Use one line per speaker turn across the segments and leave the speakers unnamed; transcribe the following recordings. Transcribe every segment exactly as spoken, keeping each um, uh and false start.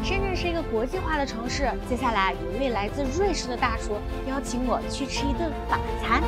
深圳是一个国际化的城市，接下来有一位来自瑞士的大厨邀请我去吃一顿法餐。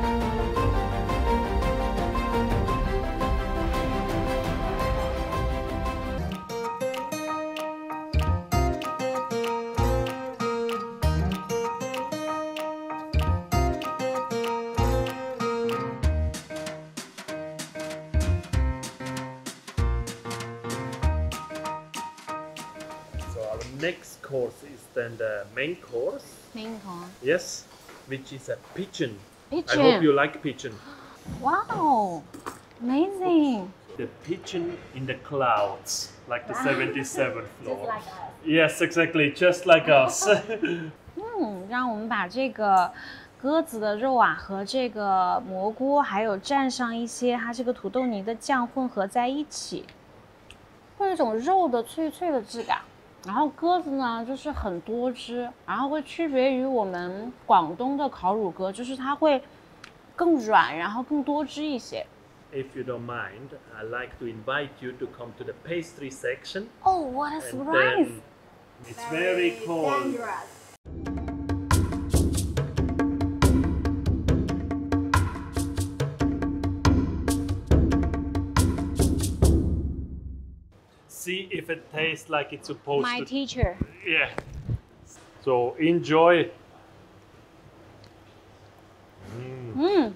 Next course is then the main course.
Main course.
Yes, which is a pigeon.
Pigeon.
I hope you like pigeon.
Wow, amazing.
The pigeon in the clouds, like the seventy-seventh floor.
Just like us.
Yes, exactly, just like us.
嗯，让我们把这个鸽子的肉啊和这个蘑菇，还有蘸上一些它这个土豆泥的酱混合在一起，会有一种肉的脆脆的质感。 然后鸽子呢，就是很多汁，然后会区别于我们广东的烤乳鸽，就是它会更软，然后更多汁一些。
If you don't mind, I'd like to invite you to come to the pastry section.
Oh, what a surprise!
It's very cold.
Dangerous.
See if it tastes like it's supposed
My
to.
My teacher.
Yeah. So enjoy.
Mm. Mm.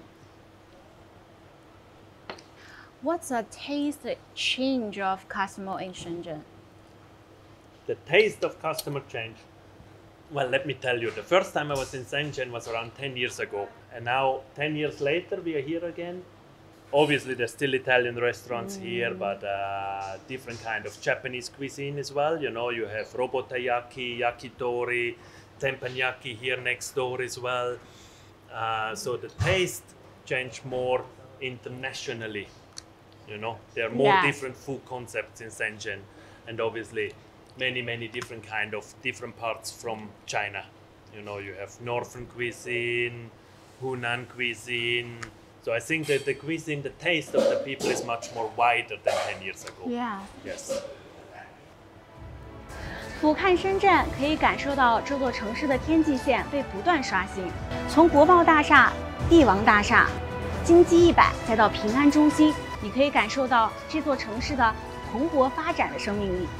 What's the taste change of customer in Shenzhen?
The taste of customer change. Well, let me tell you, the first time I was in Shenzhen was around ten years ago. And now, ten years later, we are here again. Obviously, there's still Italian restaurants mm. here, but uh, different kind of Japanese cuisine as well. You know, you have robotayaki, yakitori, teppanyaki here next door as well. Uh, so the taste changed more internationally. You know, there are more yeah. different food concepts in Shenzhen, and obviously many, many different kind of different parts from China. You know, you have Northern cuisine, Hunan cuisine. So I think that the cuisine, the taste of the people is much more wider than ten years ago.
Yeah.
Yes.
俯瞰深圳，可以感受到这座城市的天际线被不断刷新，从国贸大厦、帝王大厦、金鸡一百，再到平安中心，你可以感受到这座城市的蓬勃发展的生命力。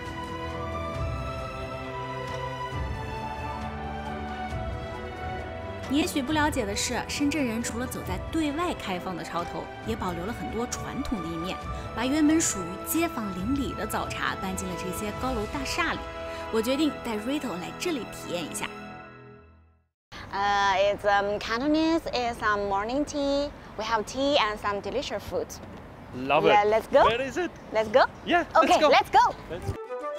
你也许不了解的是，深圳人除了走在对外开放的潮头，也保留了很多传统的一面，把原本属于街坊邻里的早茶搬进了这些高楼大厦里。我决定带 Rito 来这里体验一下。
Uh, it's um, Cantonese. It's some morning tea. We have tea and some delicious food.
Love it.
Yeah, let's go.
Where is it?
Let's go.
Yeah.
Okay,
let's go.
Let's go.
Let's...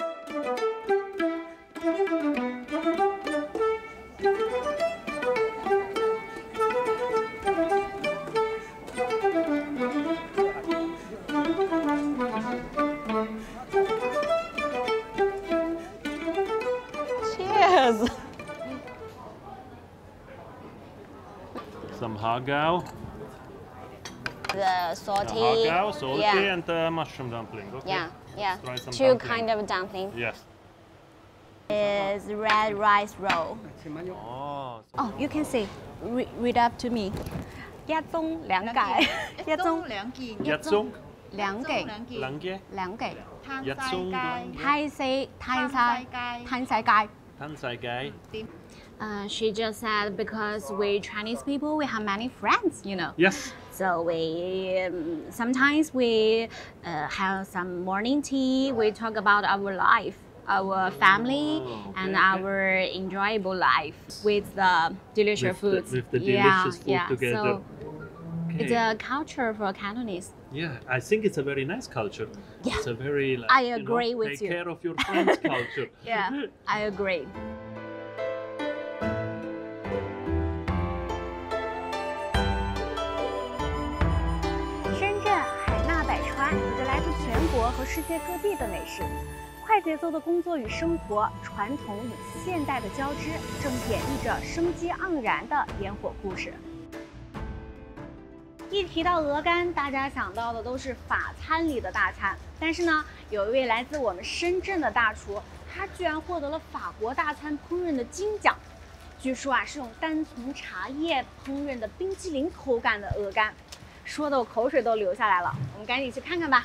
Cheers.
Some hagao.
The salty.
The hagao, salty,
yeah.
and the mushroom dumpling. Okay.
Yeah, yeah.
Try some
Two
dumpling.
kind of dumpling.
Yes.
Is red rice roll.
Oh.
Oh, you can see. Read, read up to me. 一盅兩計，一盅
兩件，
一盅
兩記，
兩嘅
兩記。
一盅
泰式泰晒泰世界。
攤世界。
Uh, she just said because we Chinese people, we have many friends, you know.
Yes.
So we um, sometimes we uh, have some morning tea. We talk about our life, our family,
oh, okay,
and
okay.
our enjoyable life with the delicious
with
foods.
The, with the
yeah,
delicious food
yeah.
together.
So
okay.
it's a culture for Cantonese.
Yeah, I think it's a very nice culture.
Yeah.
It's a very like,
I
you
agree
know,
with
take
you.
care of your friends culture.
Yeah, I agree. 有着来自全国和世界各地的美食，快节奏的工作与生活，传统与现代的交织，正演绎着生机盎然的烟火故事。一提到鹅肝，大家想到的都是法餐里的大餐，但是呢，有一位来自我们深圳的大厨， 它居然获得了法国大餐烹饪的金奖。据说啊，是用单丛茶叶烹饪的冰淇淋口感的鹅肝，说的我口水都流下来了。我们赶紧去看看吧。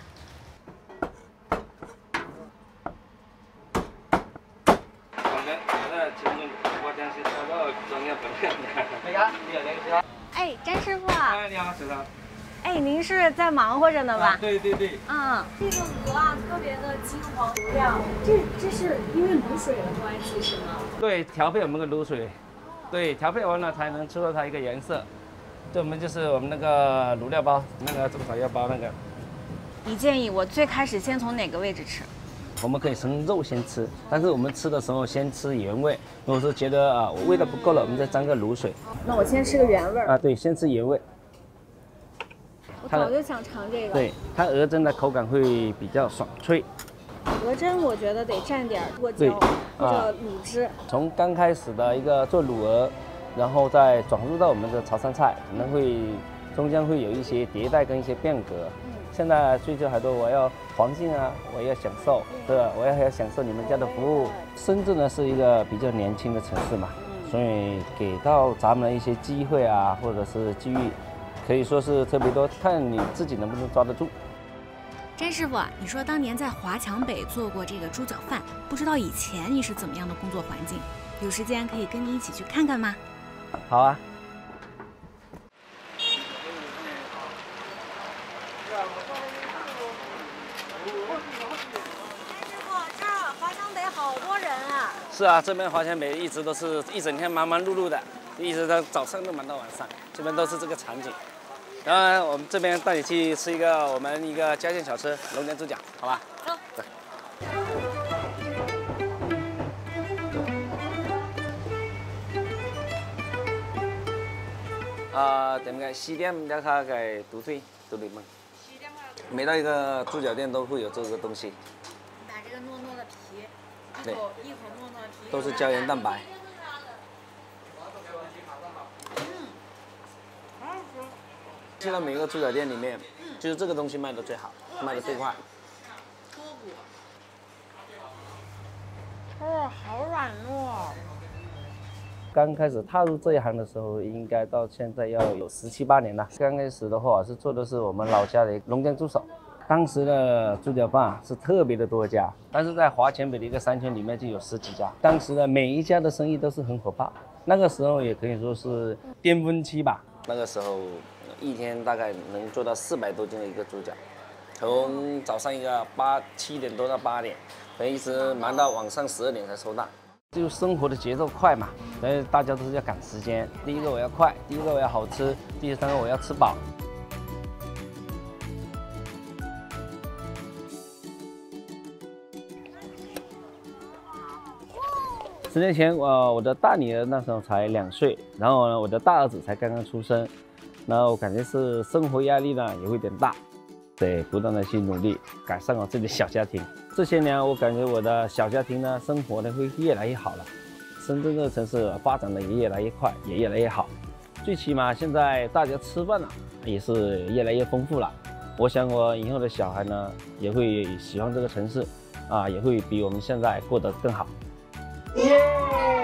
哎，詹师傅。
哎，你好，先生。
哎，您是在忙活着呢吧？
啊、对对对。
嗯，这个鹅啊，特别的金黄油亮，这这是因为卤水的关系是吗？
对，调配我们的卤水，对，调配完了才能出到它一个颜色。这我们就是我们那个卤料包，那个中草药包那个。
你建议我最开始先从哪个位置吃？
我们可以从肉先吃，但是我们吃的时候先吃原味。如果说觉得啊味道不够了，我们再沾个卤水。
那我先吃个原味儿。
啊，对，先吃原味。
我早就想尝这个。
对，它鹅胗的口感会比较爽脆。
鹅胗我觉得得蘸点剁椒或者卤汁。
从刚开始的一个做卤鹅，然后再转入到我们的潮汕菜，可能会中间会有一些迭代跟一些变革。嗯、现在追求很多，我要环境啊，我要享受，对吧？我要还要享受你们家的服务。深圳呢是一个比较年轻的城市嘛，嗯、所以给到咱们的一些机会啊，或者是机遇。可以说是特别多，看你自己能不能抓得住。
詹师傅，你说当年在华强北做过这个猪脚饭，不知道以前你是怎么样的工作环境？有时间可以跟你一起去看看吗？
好啊。
詹师傅，这儿华强北好多人啊。
是啊，这边华强北一直都是一整天忙忙碌碌的，一直到早上都忙到晚上，这边都是这个场景。然后我们这边带你去吃一个我们一个家乡小吃龙江猪脚，好吧？
走。
走。啊，點解西點一下嘅獨推獨立嗎？每到一個豬腳店都會有這個東西。
把這個糯糯的皮，一
對，
口一口糯糯的皮，
都是膠原蛋白。现在每个猪脚店里面，就是这个东西卖的最好，卖的最快。
脱骨。哦，好软糯。
刚开始踏入这一行的时候，应该到现在要有十七八年了。刚开始的话是做的是我们老家的龙江猪手，当时的猪脚饭是特别的多家，但是在华强北的一个商圈里面就有十几家，当时的每一家的生意都是很火爆，那个时候也可以说是巅峰期吧。那个时候一天大概能做到四百多斤的一个猪脚，从早上一个八七点多到八点，一直忙到晚上十二点才收档。就生活的节奏快嘛，所以大家都是要赶时间。第一个我要快，第一个我要好吃，第三个我要吃饱。十年前，我我的大女儿那时候才两岁，然后呢，我的大儿子才刚刚出生，然后我感觉是生活压力呢也会有点大，得不断的去努力改善我自己的小家庭。这些年，我感觉我的小家庭呢，生活呢会越来越好了。深圳这个城市发展的也越来越快，也越来越好。最起码现在大家吃饭呢也是越来越丰富了。我想我以后的小孩呢也会喜欢这个城市，啊，也会比我们现在过得更好。耶！